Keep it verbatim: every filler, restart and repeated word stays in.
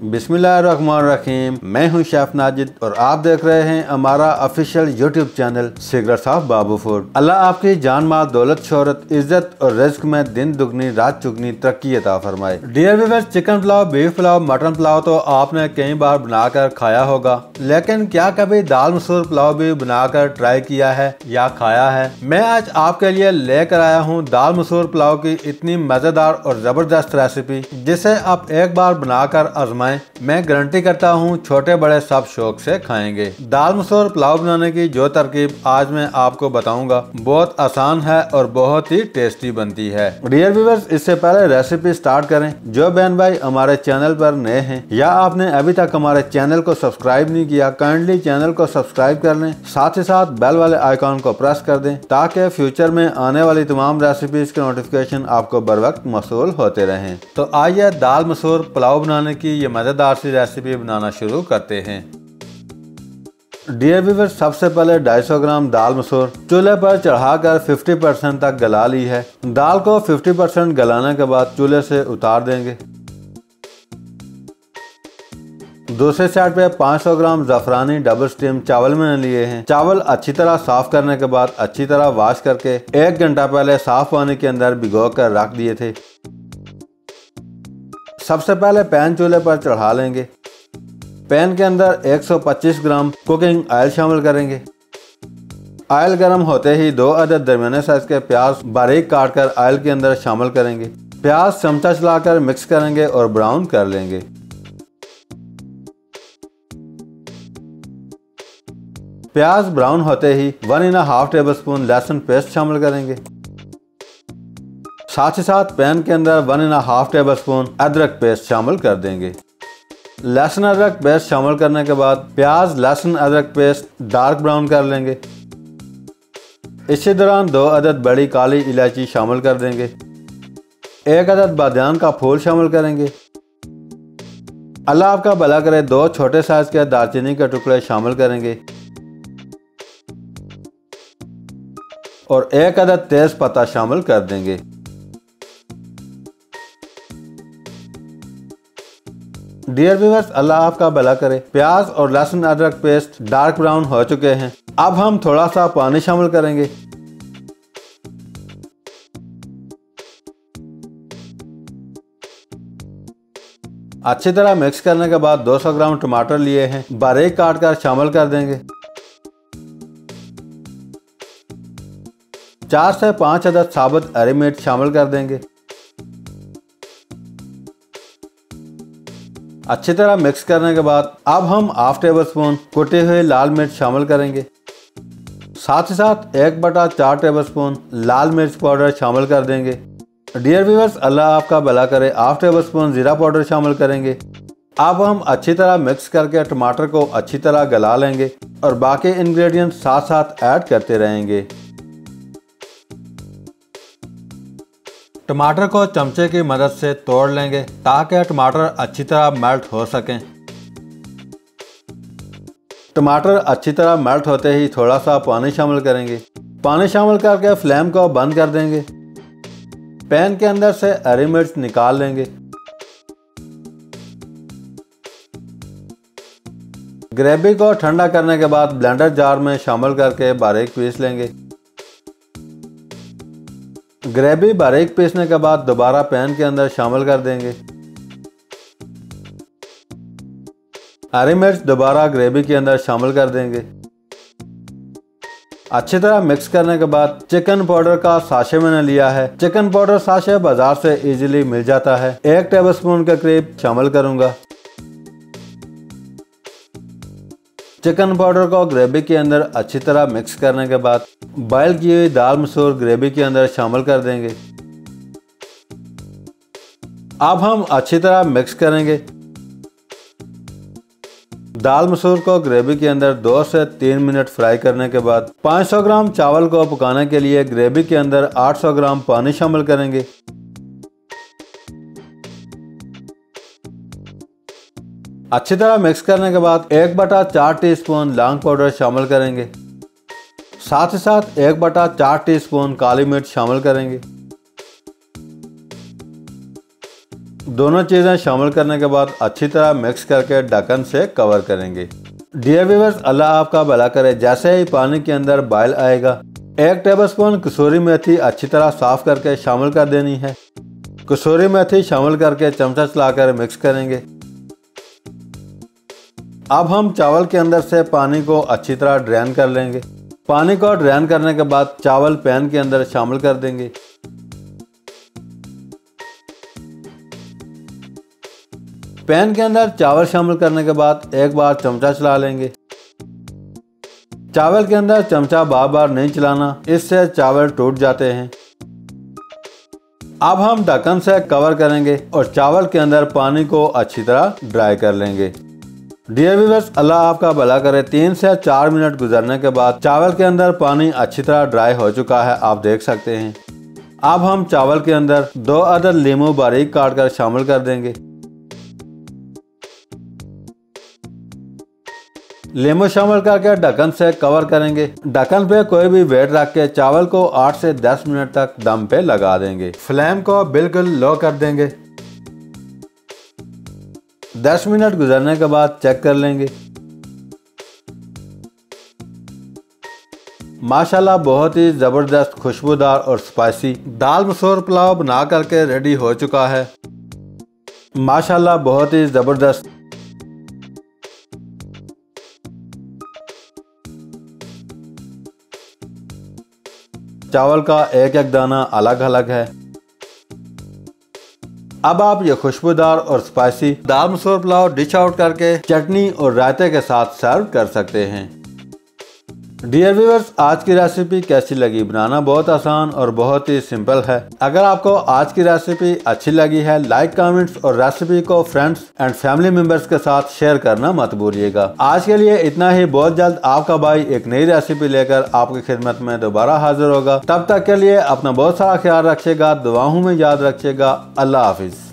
बिस्मिल्लाहिर्रहमानिर्रहीम। मैं हूं शेफ नाजिद और आप देख रहे हैं हमारा official YouTube channel secrets of Babu food. अल्लाह आपकी जान माल दौलत शोहरत इज्जत और रिज्क में दिन दुगनी रात चुगनी तरक्की अता फरमाए। Dear viewers, chicken pulao, beef pulao, mutton pulao तो आपने कई बार बनाकर खाया होगा, लेकिन क्या कभी दाल मसूर पुलाव भी बनाकर ट्राई किया है या खाया है? मैं आज आपके लिए लेकर आया हूँ दाल मसूर पुलाव की इतनी मजेदार और जबरदस्त रेसिपी जिसे आप एक बार बनाकर आजमाएं। मैं गारंटी करता हूँ छोटे बड़े सब शौक से खाएंगे। दाल मसूर पुलाव बनाने की जो तरकीब आज मैं आपको बताऊंगा बहुत आसान है और बहुत ही टेस्टी बनती है। डियर व्यूअर्स, इससे पहले रेसिपी स्टार्ट करें, जो बहन भाई हमारे चैनल पर नए हैं या आपने अभी तक हमारे चैनल को सब्सक्राइब नहीं किया, काइंडली चैनल को सब्सक्राइब कर लें, साथ ही साथ बेल वाले आइकॉन को प्रेस कर दें ताकि फ्यूचर में आने वाली तमाम रेसिपीज के नोटिफिकेशन आपको बर वक्त मौसूल होते रहें। तो आइए दाल मसूर पुलाव बनाने की ये मजेदार सी रेसिपी बनाना शुरू करते हैं। डियर व्यूअर्स, सबसे पहले दो सौ पचास ग्राम दाल मसूर चूल्हे पर चढ़ाकर पचास परसेंट तक गला ली है। दाल को पचास परसेंट गलाने के बाद चूल्हे से उतार देंगे। दूसरे साइड पे पाँच सौ ग्राम ज़ाफ़रानी डबल स्टीम चावल मैंने लिए हैं। चावल अच्छी तरह साफ करने के बाद अच्छी तरह वॉश करके एक घंटा पहले साफ पानी के अंदर भिगो कर रख दिए थे। सबसे पहले पैन चूल्हे पर चढ़ा लेंगे। पैन के अंदर एक सौ पच्चीस ग्राम कुकिंग ऑयल शामिल करेंगे। ऑयल गर्म होते ही दो अदद दरमियाने साइज के प्याज बारीक काट कर ऑयल के अंदर शामिल करेंगे। प्याज चमचा चलाकर मिक्स करेंगे और ब्राउन कर लेंगे। प्याज ब्राउन होते ही one and half tablespoon लहसुन पेस्ट शामिल करेंगे। साथ ही साथ पैन के अंदर one and half tablespoon अदरक पेस्ट शामिल कर देंगे। लहसुन अदरक पेस्ट शामिल करने के बाद प्याज लहसुन अदरक पेस्ट डार्क ब्राउन कर लेंगे। इसी दौरान दो अदद बड़ी काली इलायची शामिल कर देंगे। एक अदद बादियान का फूल शामिल करेंगे। अल्लाह आपका भला करे, दो छोटे साइज के दालचीनी के टुकड़े शामिल करेंगे और एक अदद तेज पत्ता शामिल कर देंगे। डियर व्यूअर्स, अल्लाह आपका भला करे, प्याज और लहसुन अदरक पेस्ट डार्क ब्राउन हो चुके हैं। अब हम थोड़ा सा पानी शामिल करेंगे। अच्छी तरह मिक्स करने के बाद दो सौ ग्राम टमाटर लिए हैं, बारीक काट कर शामिल कर देंगे। चार से पाँच अदद साबुत हरी मिर्च शामिल कर देंगे। अच्छी तरह मिक्स करने के बाद अब हम हाफ टेबल स्पून कुटी हुई लाल मिर्च शामिल करेंगे। साथ ही साथ एक बटा चार टेबल स्पून लाल मिर्च पाउडर शामिल कर देंगे। डियर व्यूअर्स, अल्लाह आपका भला करे, हाफ टेबल स्पून जीरा पाउडर शामिल करेंगे। अब हम अच्छी तरह मिक्स करके टमाटर को अच्छी तरह गला लेंगे और बाकी इंग्रेडिएंट साथ साथ ऐड करते रहेंगे। टमाटर को चमचे की मदद से तोड़ लेंगे ताकि टमाटर अच्छी तरह मेल्ट हो सकें। टमाटर अच्छी तरह मेल्ट होते ही थोड़ा सा पानी शामिल करेंगे। पानी शामिल करके फ्लेम को बंद कर देंगे। पैन के अंदर से हरी मिर्च निकाल लेंगे। ग्रेवी को ठंडा करने के बाद ब्लेंडर जार में शामिल करके बारीक पीस लेंगे। ग्रेवी बारीक पीसने के बाद दोबारा पैन के अंदर शामिल कर देंगे। हरी मिर्च दोबारा ग्रेवी के अंदर शामिल कर देंगे। अच्छी तरह मिक्स करने के बाद चिकन पाउडर का साशे मैंने लिया है। चिकन पाउडर साशे बाजार से इजीली मिल जाता है। एक टेबलस्पून के करीब शामिल करूंगा। चिकन पाउडर को ग्रेवी के अंदर अच्छी तरह मिक्स करने के बाद बॉयल की हुई दाल मसूर ग्रेवी के अंदर शामिल कर देंगे। अब हम अच्छी तरह मिक्स करेंगे। दाल मसूर को ग्रेवी के अंदर दो से तीन मिनट फ्राई करने के बाद पाँच सौ ग्राम चावल को पकाने के लिए ग्रेवी के अंदर आठ सौ ग्राम पानी शामिल करेंगे। अच्छी तरह मिक्स करने के बाद एक बटा चार टीस्पून लौंग पाउडर शामिल करेंगे। साथ ही साथ एक बटा चार टीस्पून काली मिर्च शामिल करेंगे। दोनों चीज़ें शामिल करने के बाद अच्छी तरह मिक्स करके ढक्कन से कवर करेंगे। डियर व्यूअर्स, अल्लाह आपका भला करे। जैसे ही पानी के अंदर बॉयल आएगा, एक टेबलस्पून कसूरी मेथी अच्छी तरह साफ करके शामिल कर देनी है। कसूरी मेथी शामिल करके चमचा चलाकर मिक्स करेंगे। अब हम चावल के अंदर से पानी को अच्छी तरह ड्रेन कर लेंगे। पानी को ड्रेन करने के बाद चावल पैन के अंदर शामिल कर देंगे। पैन के अंदर चावल शामिल करने के बाद एक बार चमचा चला लेंगे। चावल के अंदर चमचा बार बार नहीं चलाना, इससे चावल टूट जाते हैं। अब हम ढक्कन से कवर करेंगे और चावल के अंदर पानी को अच्छी तरह ड्राई कर लेंगे। डियर व्यूअर्स, अल्लाह आपका भला करे। तीन से चार मिनट गुजरने के बाद चावल के अंदर पानी अच्छी तरह ड्राई हो चुका है, आप देख सकते हैं। अब हम चावल के अंदर दो अदद लीमू बारीक काट कर शामिल कर देंगे। लीमू शामिल करके ढक्कन से कवर करेंगे। ढक्कन पे कोई भी वेट रख के चावल को आठ से दस मिनट तक दम पे लगा देंगे। फ्लेम को बिल्कुल लो कर देंगे। दस मिनट गुजरने के बाद चेक कर लेंगे। माशाल्लाह बहुत ही जबरदस्त खुशबूदार और स्पाइसी दाल मसूर पुलाव बना करके रेडी हो चुका है। माशाल्लाह बहुत ही जबरदस्त। चावल का एक एक दाना अलग अलग है। अब आप ये खुशबूदार और स्पाइसी दाल मसूर पुलाव डिश आउट करके चटनी और रायते के साथ सर्व कर सकते हैं। डियर व्यूअर्स, आज की रेसिपी कैसी लगी? बनाना बहुत आसान और बहुत ही सिंपल है। अगर आपको आज की रेसिपी अच्छी लगी है, लाइक, कमेंट्स और रेसिपी को फ्रेंड्स एंड फैमिली मेंबर्स के साथ शेयर करना मत भूलिएगा। आज के लिए इतना ही। बहुत जल्द आपका भाई एक नई रेसिपी लेकर आपकी खिदमत में दोबारा हाजिर होगा। तब तक के लिए अपना बहुत सारा ख्याल रखिएगा, दुआओं में याद रखिएगा। अल्लाह हाफिज।